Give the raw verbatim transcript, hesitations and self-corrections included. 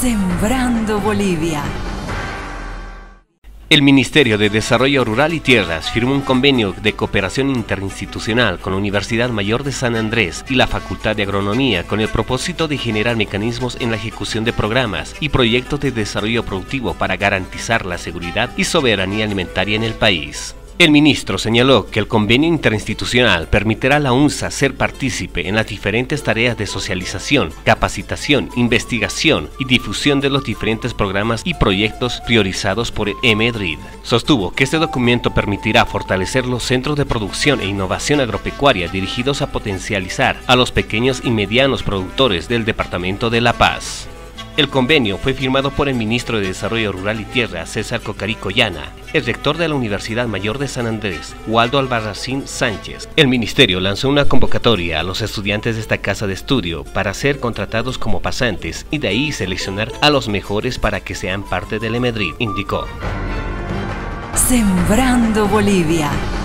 Sembrando Bolivia. El Ministerio de Desarrollo Rural y Tierras firmó un convenio de cooperación interinstitucional con la Universidad Mayor de San Andrés y la Facultad de Agronomía con el propósito de generar mecanismos en la ejecución de programas y proyectos de desarrollo productivo para garantizar la seguridad y soberanía alimentaria en el país. El ministro señaló que el convenio interinstitucional permitirá a la UNSA ser partícipe en las diferentes tareas de socialización, capacitación, investigación y difusión de los diferentes programas y proyectos priorizados por el EMEDRID. Sostuvo que este documento permitirá fortalecer los centros de producción e innovación agropecuaria dirigidos a potencializar a los pequeños y medianos productores del Departamento de La Paz. El convenio fue firmado por el ministro de Desarrollo Rural y Tierra, César Cocarico Llana, el rector de la Universidad Mayor de San Andrés, Waldo Albarracín Sánchez. El ministerio lanzó una convocatoria a los estudiantes de esta casa de estudio para ser contratados como pasantes y de ahí seleccionar a los mejores para que sean parte del EMEDRID, indicó. Sembrando Bolivia.